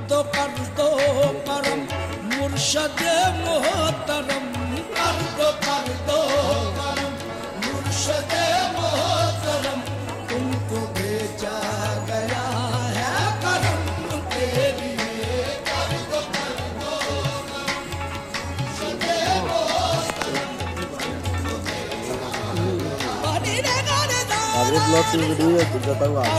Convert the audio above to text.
दो करम मुर्शद मोहतरम, कर दो करम मुर्शद मोहतरम, तुमको भेजा गया है करम के लिए, कर दो मुर्शद मोहतरम। ब्लॉग की वीडियो है